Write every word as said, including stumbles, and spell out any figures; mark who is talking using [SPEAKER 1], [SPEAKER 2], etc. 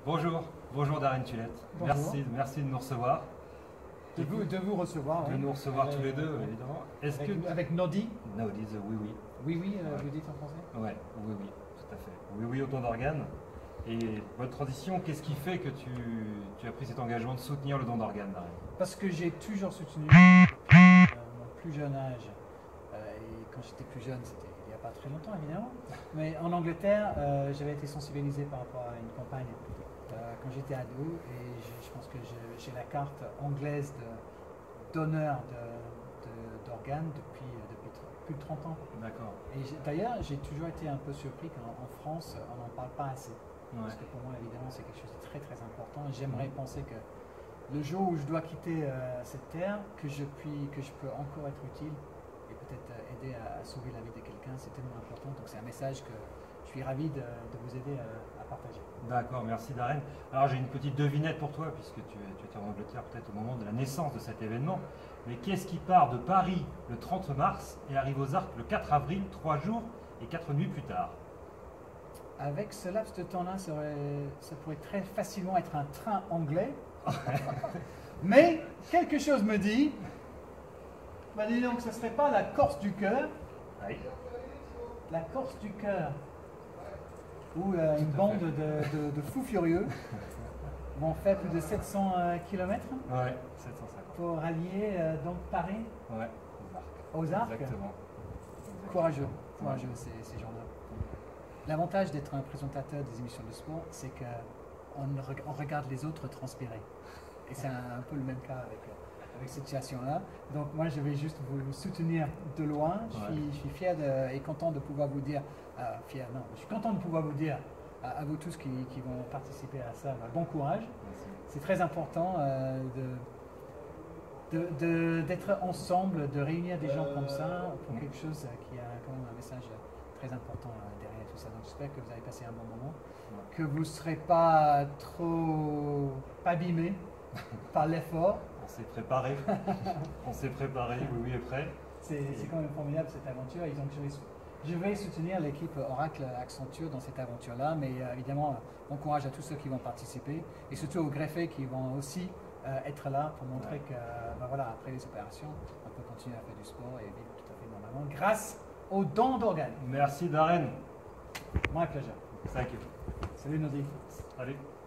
[SPEAKER 1] Bonjour, bonjour Darren Tulette.
[SPEAKER 2] Bonjour.
[SPEAKER 1] Merci, merci de nous recevoir.
[SPEAKER 2] De vous, de vous recevoir.
[SPEAKER 1] De
[SPEAKER 2] oui.
[SPEAKER 1] nous recevoir
[SPEAKER 2] Avec-
[SPEAKER 1] tous les deux, évidemment. Est-ce
[SPEAKER 2] Avec,
[SPEAKER 1] que...
[SPEAKER 2] avec Nodi.
[SPEAKER 1] No, disent oui, oui.
[SPEAKER 2] Oui, oui, euh,
[SPEAKER 1] Ouais.
[SPEAKER 2] vous dites en français.
[SPEAKER 1] Ouais, oui, oui, tout à fait. Oui, oui, au don d'organes. Et votre transition, qu'est-ce qui fait que tu, tu as pris cet engagement de soutenir le don d'organes, Darren?
[SPEAKER 2] Parce que j'ai toujours soutenu depuis euh, mon plus jeune âge. Euh, et quand j'étais plus jeune, c'était il n'y a pas très longtemps évidemment. Mais en Angleterre, euh, j'avais été sensibilisé par rapport à une campagne euh, quand j'étais ado. Et je, je pense que je- j'ai la carte anglaise de donneur de- de- d'organes depuis, depuis tr- plus de trente ans.
[SPEAKER 1] D'accord.
[SPEAKER 2] Et j'ai- d'ailleurs, j'ai toujours été un peu surpris qu'en en France, on n'en parle pas assez.
[SPEAKER 1] Ouais.
[SPEAKER 2] Parce que pour moi, évidemment, c'est quelque chose de très très important. Et j'aimerais penser que le jour où je dois quitter euh, cette terre, que je, puis, que je peux encore être utile et peut-être euh, aider à, à sauver la vie de quelqu'un, c'est tellement important. Donc c'est un message que je suis ravi de, de vous aider à, à partager.
[SPEAKER 1] D'accord, merci Darren. Alors j'ai une petite devinette pour toi, puisque tu, es- tu étais en Angleterre peut-être au moment de la naissance de cet événement. Mais qu'est-ce qui part de Paris le trente mars et arrive aux Arcs le quatre avril, trois jours et quatre nuits plus tard?
[SPEAKER 2] Avec ce laps de temps-là, ça, aurait- ça pourrait très facilement être un train anglais. Mais quelque chose me dit, bah dis donc, ce ne serait pas la Corse du cœur,
[SPEAKER 1] Oui.
[SPEAKER 2] la Corse du cœur, où euh, une
[SPEAKER 1] Tout à
[SPEAKER 2] bande
[SPEAKER 1] fait.
[SPEAKER 2] de, de- de fous furieux vont faire plus de sept cents kilomètres
[SPEAKER 1] Ouais, sept cent cinquante.
[SPEAKER 2] pour rallier euh, donc Paris
[SPEAKER 1] Ouais,
[SPEAKER 2] aux Arcs.
[SPEAKER 1] exactement.
[SPEAKER 2] Courageux, courageux ces, ces gens-là. L'avantage d'être un présentateur des émissions de sport, c'est qu'on on regarde les autres transpirer. Et c'est un, un peu le même cas avec, euh, avec cette situation-là. Donc moi, je vais juste vous, vous soutenir de loin. Je suis,
[SPEAKER 1] Ouais.
[SPEAKER 2] je suis fier de- et content de pouvoir vous dire, euh, fier, non, je suis content de pouvoir vous dire à, à vous tous qui, qui vont participer à ça, bah, bon courage.
[SPEAKER 1] Merci.
[SPEAKER 2] C'est très important euh, de, de- de- d'être ensemble, de réunir des gens comme ça pour quelque chose euh, qui a quand même un message très important euh, derrière tout ça. Donc j'espère que vous avez passé un bon moment, que vous ne serez pas trop abîmés par l'effort.
[SPEAKER 1] On s'est préparé. On s'est préparé, oui, oui, et prêt.
[SPEAKER 2] C'est, c'est quand même formidable cette aventure. Et donc je vais, je vais soutenir l'équipe Oracle Accenture dans cette aventure-là, mais euh, évidemment, euh, bon courage à tous ceux qui vont participer et surtout aux greffés qui vont aussi euh, être là pour montrer
[SPEAKER 1] Ouais.
[SPEAKER 2] que, euh, ben voilà, après les opérations, on peut continuer à faire du sport et vivre tout à fait normalement grâce aux dons d'organes.
[SPEAKER 1] Merci Darren.
[SPEAKER 2] My pleasure.
[SPEAKER 1] Thank you.
[SPEAKER 2] Salut Nodi.
[SPEAKER 1] Allez.